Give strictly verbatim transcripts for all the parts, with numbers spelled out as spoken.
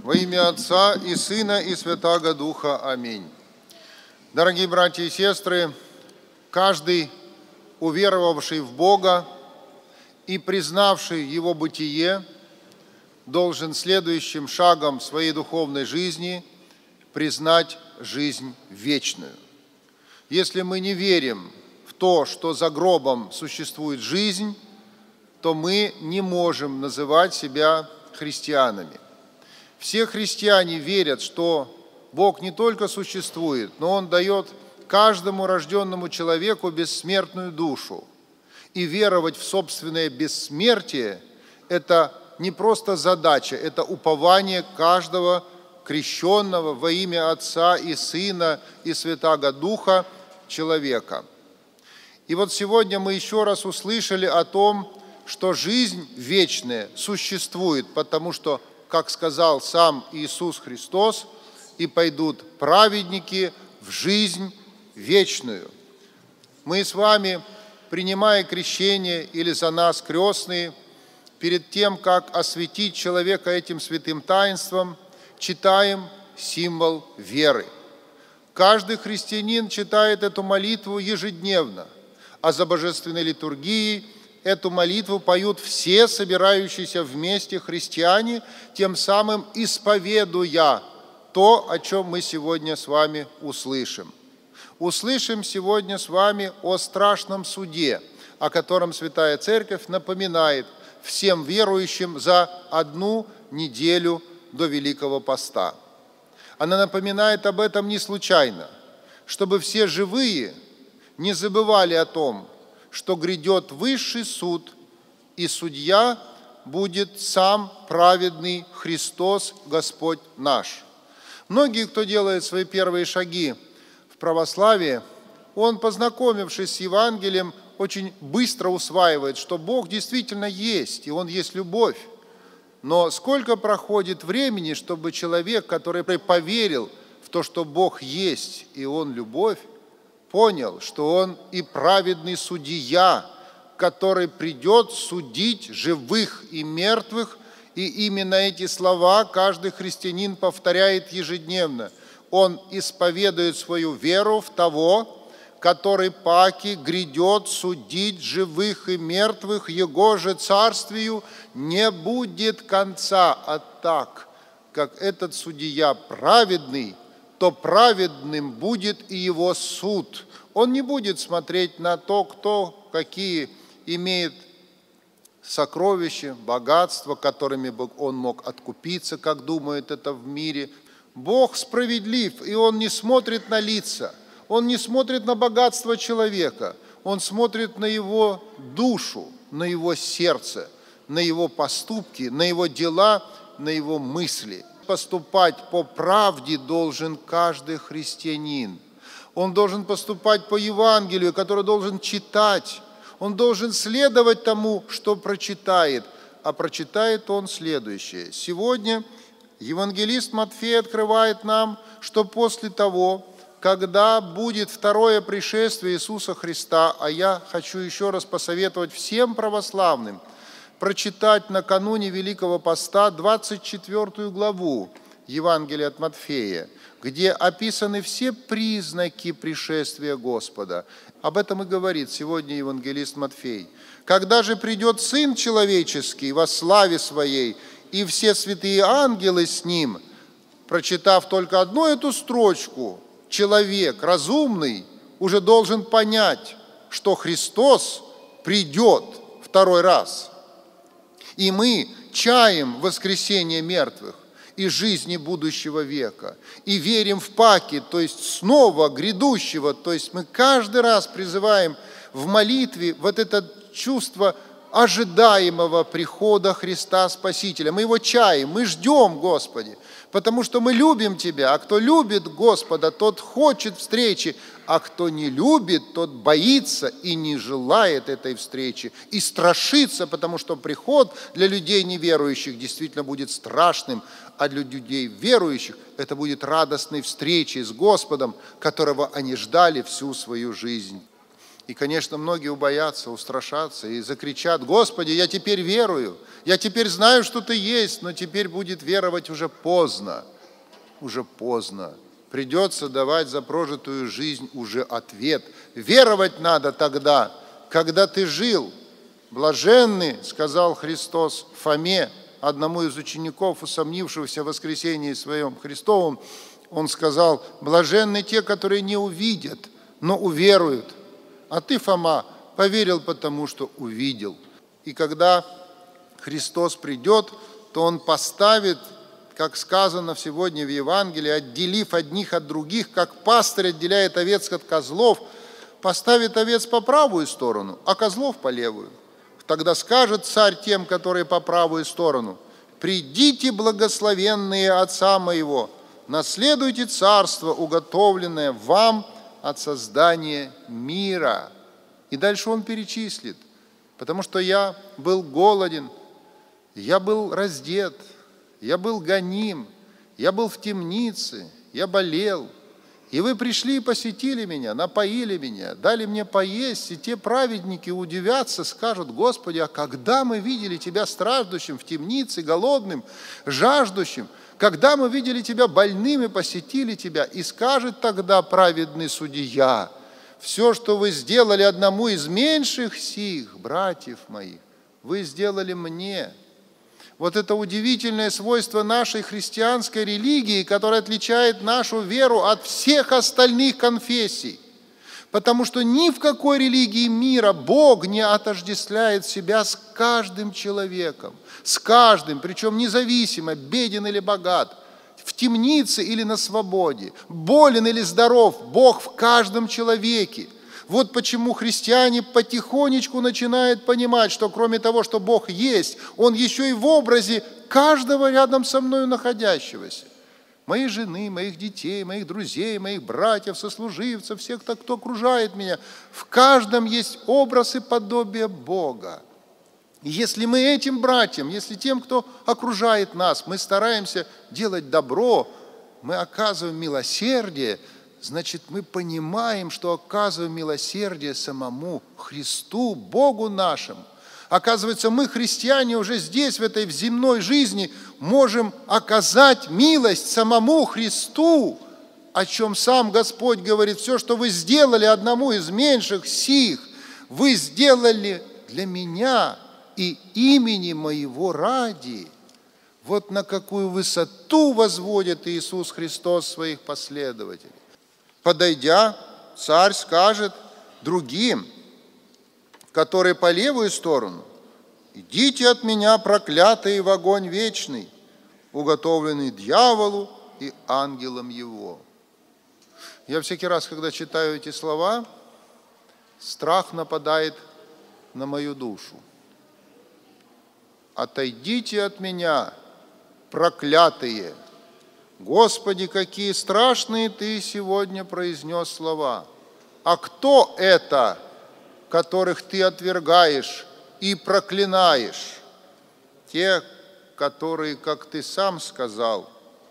Во имя Отца и Сына и Святаго Духа. Аминь. Дорогие братья и сестры, каждый, уверовавший в Бога и признавший Его бытие, должен следующим шагом своей духовной жизни признать жизнь вечную. Если мы не верим в то, что за гробом существует жизнь, то мы не можем называть себя христианами. Все христиане верят, что Бог не только существует, но Он дает каждому рожденному человеку бессмертную душу. И веровать в собственное бессмертие – это не просто задача, это упование каждого крещенного во имя Отца и Сына и Святаго Духа человека. И вот сегодня мы еще раз услышали о том, что жизнь вечная существует, потому что, как сказал сам Иисус Христос, и пойдут праведники в жизнь вечную. Мы с вами, принимая крещение или за нас крестные, перед тем, как осветить человека этим святым таинством, читаем символ веры. Каждый христианин читает эту молитву ежедневно, а за божественной литургией эту молитву поют все собирающиеся вместе христиане, тем самым исповедуя то, о чем мы сегодня с вами услышим. Услышим сегодня с вами о страшном суде, о котором Святая Церковь напоминает всем верующим за одну неделю до Великого Поста. Она напоминает об этом не случайно, чтобы все живые не забывали о том, что грядет высший суд, и судья будет сам праведный Христос, Господь наш. Многие, кто делает свои первые шаги в православии, он, познакомившись с Евангелием, очень быстро усваивает, что Бог действительно есть, и Он есть любовь. Но сколько проходит времени, чтобы человек, который поверил в то, что Бог есть, и Он любовь, понял, что Он и праведный судья, который придет судить живых и мертвых, и именно эти слова каждый христианин повторяет ежедневно. Он исповедует свою веру в того, который паки грядет судить живых и мертвых, Его же царствию не будет конца. А так, как этот судья праведный, то праведным будет и его суд. Он не будет смотреть на то, кто какие имеет сокровища, богатства, которыми бы он мог откупиться, как думает это в мире. Бог справедлив, и Он не смотрит на лица, Он не смотрит на богатство человека, Он смотрит на его душу, на его сердце, на его поступки, на его дела, на его мысли. Поступать по правде должен каждый христианин. Он должен поступать по Евангелию, которое должен читать. Он должен следовать тому, что прочитает. А прочитает он следующее. Сегодня евангелист Матфей открывает нам, что после того, когда будет второе пришествие Иисуса Христа, а я хочу еще раз посоветовать всем православным прочитать накануне Великого Поста двадцать четвёртую главу Евангелия от Матфея, где описаны все признаки пришествия Господа. Об этом и говорит сегодня евангелист Матфей. «Когда же придет Сын Человеческий во славе Своей, и все святые ангелы с Ним», прочитав только одну эту строчку, человек разумный уже должен понять, что Христос придет второй раз. И мы чаем воскресение мертвых и жизни будущего века, и верим в паки, то есть снова грядущего, то есть мы каждый раз призываем в молитве вот это чувство ожидаемого прихода Христа Спасителя. Мы Его чаем, мы ждем, Господи, потому что мы любим Тебя, а кто любит Господа, тот хочет встречи, а кто не любит, тот боится и не желает этой встречи, и страшится, потому что приход для людей неверующих действительно будет страшным, а для людей верующих это будет радостной встречей с Господом, которого они ждали всю свою жизнь. И, конечно, многие убоятся, устрашатся и закричат: «Господи, я теперь верую, я теперь знаю, что Ты есть», но теперь будет веровать уже поздно, уже поздно. Придется давать за прожитую жизнь уже ответ. Веровать надо тогда, когда ты жил. Блаженны, сказал Христос Фоме, одному из учеников, усомнившегося в воскресении своем Христовом, Он сказал: блаженны те, которые не увидят, но уверуют. А ты, Фома, поверил потому, что увидел. И когда Христос придет, то Он поставит, как сказано сегодня в Евангелии, отделив одних от других, как пастырь отделяет овец от козлов, поставит овец по правую сторону, а козлов по левую. Тогда скажет царь тем, которые по правую сторону: «Придите, благословенные Отца Моего, наследуйте царство, уготовленное вам от создания мира». И дальше Он перечислит: «Потому что я был голоден, я был раздет, я был гоним, я был в темнице, я болел, и вы пришли и посетили меня, напоили меня, дали мне поесть». И те праведники удивятся, скажут: «Господи, а когда мы видели Тебя страждущим в темнице, голодным, жаждущим? Когда мы видели Тебя больным и посетили Тебя?» И скажет тогда праведный судья: «Все, что вы сделали одному из меньших сих, братьев моих, вы сделали мне». Вот это удивительное свойство нашей христианской религии, которое отличает нашу веру от всех остальных конфессий. Потому что ни в какой религии мира Бог не отождествляет себя с каждым человеком, с каждым, причем независимо, беден или богат, в темнице или на свободе, болен или здоров, Бог в каждом человеке. Вот почему христиане потихонечку начинают понимать, что кроме того, что Бог есть, Он еще и в образе каждого рядом со мною находящегося. Моей жены, моих детей, моих друзей, моих братьев, сослуживцев, всех, кто окружает меня. В каждом есть образ и подобие Бога. И если мы этим братьям, если тем, кто окружает нас, мы стараемся делать добро, мы оказываем милосердие, значит, мы понимаем, что оказываем милосердие самому Христу, Богу нашему. Оказывается, мы, христиане, уже здесь, в этой земной жизни, можем оказать милость самому Христу, о чем сам Господь говорит: все, что вы сделали одному из меньших сих, вы сделали для меня и имени моего ради. Вот на какую высоту возводит Иисус Христос своих последователей. Подойдя, царь скажет другим, которые по левую сторону: «Идите от меня, проклятые, в огонь вечный, уготовленный дьяволу и ангелам его». Я всякий раз, когда читаю эти слова, страх нападает на мою душу. «Отойдите от меня, проклятые». Господи, какие страшные Ты сегодня произнес слова. А кто это, которых Ты отвергаешь и проклинаешь? Те, которые, как Ты сам сказал: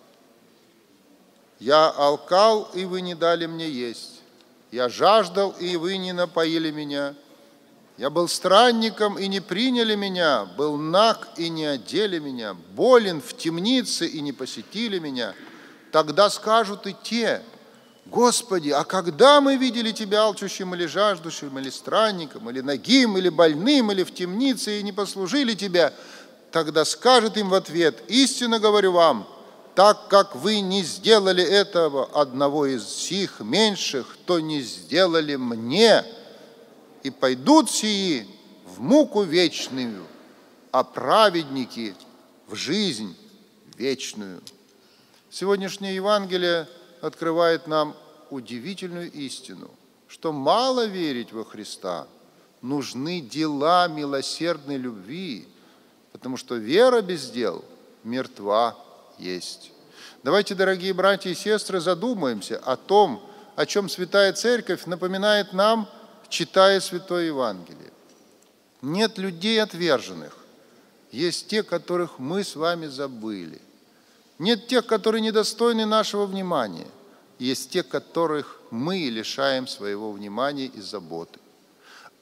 «Я алкал, и вы не дали мне есть. Я жаждал, и вы не напоили меня. Я был странником, и не приняли меня, был наг, и не одели меня, болен в темнице, и не посетили меня». Тогда скажут и те: «Господи, а когда мы видели Тебя алчущим или жаждущим, или странником, или нагим, или больным, или в темнице, и не послужили Тебя?» Тогда скажет им в ответ: «Истинно говорю вам, так как вы не сделали этого одного из сих меньших, то не сделали мне. И пойдут сии в муку вечную, а праведники в жизнь вечную». Сегодняшнее Евангелие открывает нам удивительную истину, что мало верить во Христа, нужны дела милосердной любви, потому что вера без дел мертва есть. Давайте, дорогие братья и сестры, задумаемся о том, о чем Святая Церковь напоминает нам, читая Святое Евангелие. Нет людей отверженных, есть те, которых мы с вами забыли. Нет тех, которые недостойны нашего внимания, есть те, которых мы лишаем своего внимания и заботы.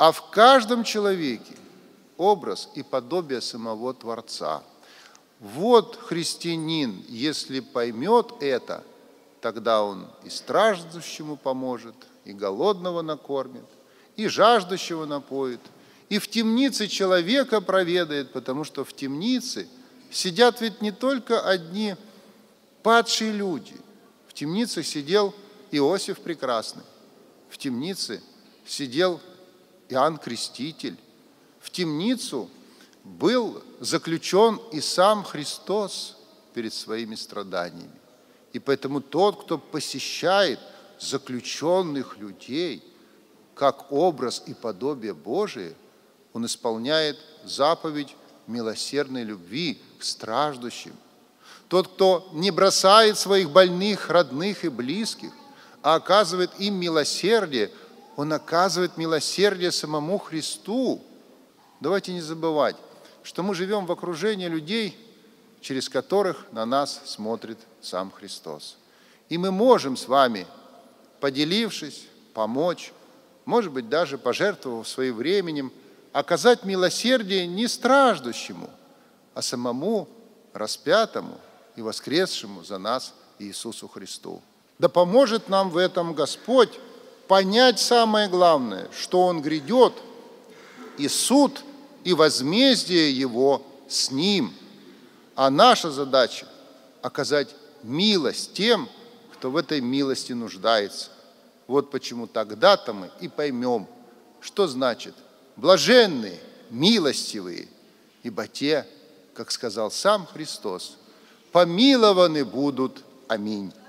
а в каждом человеке образ и подобие самого Творца. Вот христианин, если поймет это, тогда он и страждущему поможет, и голодного накормит, и жаждущего напоит, и в темнице человека проведает, потому что в темнице сидят ведь не только одни падшие люди. В темнице сидел Иосиф Прекрасный, в темнице сидел Иоанн Креститель, в темницу был заключен и сам Христос перед своими страданиями. И поэтому тот, кто посещает заключенных людей как образ и подобие Божие, он исполняет заповедь милосердной любви к страждущим. Тот, кто не бросает своих больных, родных и близких, а оказывает им милосердие, он оказывает милосердие самому Христу. Давайте не забывать, что мы живем в окружении людей, через которых на нас смотрит сам Христос. И мы можем с вами, поделившись, помочь, может быть, даже пожертвовав своим временем, оказать милосердие не страждущему, а самому распятому и воскресшему за нас Иисусу Христу. Да поможет нам в этом Господь понять самое главное, что Он грядет, и суд, и возмездие Его с Ним. А наша задача – оказать милость тем, кто в этой милости нуждается. Вот почему тогда-то мы и поймем, что значит блаженные, милостивые, ибо те, как сказал сам Христос, помилованы будут. Аминь.